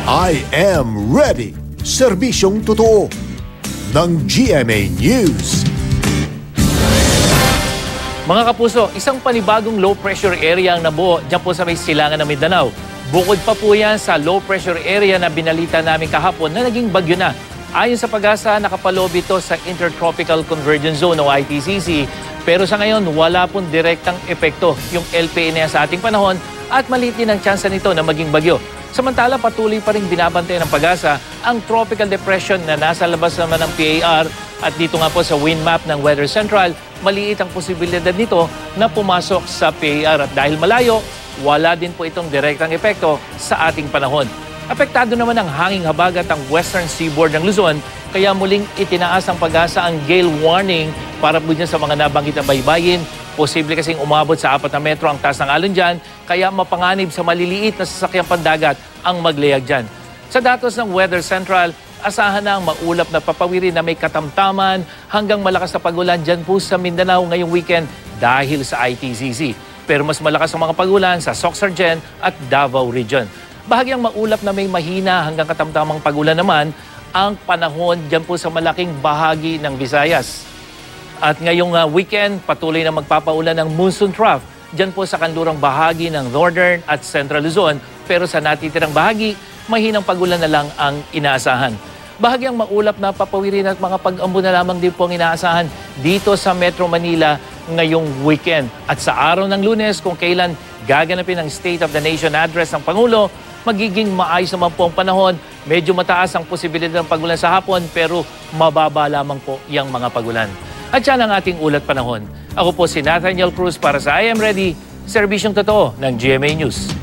I am ready. Serbisyong totoo ng GMA News. Mga kapuso, isang panibagong low pressure area ang nabuo dyan po sa may silangan ng Mindanao. Bukod pa po yan sa low pressure area na binalita namin kahapon na naging bagyo na. Ayon sa Pag-asa, nakapaloob ito sa Intertropical Convergence Zone o ITCZ. Pero sa ngayon, wala pong direktang epekto yung LPA sa ating panahon at maliit din ang tsansa nito na maging bagyo. Samantala, patuloy pa rin binabantay ng Pag-asa ang tropical depression na nasa labas naman ng PAR at dito nga po sa wind map ng Weather Central, maliit ang posibilidad nito na pumasok sa PAR at dahil malayo, wala din po itong direktang epekto sa ating panahon. Apektado naman ang hanging habagat ang western seaboard ng Luzon, kaya muling itinaas ng Pag-asa ang gale warning para po dyan sa mga nabanggit na baybayin. Posible kasing umabot sa 4 na metro ang taas ng alon dyan, kaya mapanganib sa maliliit na sasakyang pandagat ang maglayag dyan. Sa datos ng Weather Central, asahan na ang maulap na papawirin na may katamtaman hanggang malakas na pagulan dyan po sa Mindanao ngayong weekend dahil sa ITCZ. Pero mas malakas ang mga pagulan sa Soxargen at Davao Region. Bahagyang maulap na may mahina hanggang katamtamang pagulan naman ang panahon dyan po sa malaking bahagi ng Visayas. At ngayong weekend, patuloy na magpapaulan ng monsoon trough dyan po sa kanlurang bahagi ng Northern at Central Luzon. Pero sa natitirang bahagi, mahinang pagulan na lang ang inaasahan. Bahagyang maulap na papawirin at mga pag-ambo na lamang din po ang inaasahan dito sa Metro Manila ngayong weekend. At sa araw ng Lunes, kung kailan gaganapin ang State of the Nation address ng Pangulo, magiging maayos naman po ang panahon. Medyo mataas ang posibilidad ng pagulan sa hapon pero mababa lamang po yung mga pagulan. At yan ang ating ulat panahon. Ako po si Nathaniel Cruz para sa I Am Ready, serbisyong totoo ng GMA News.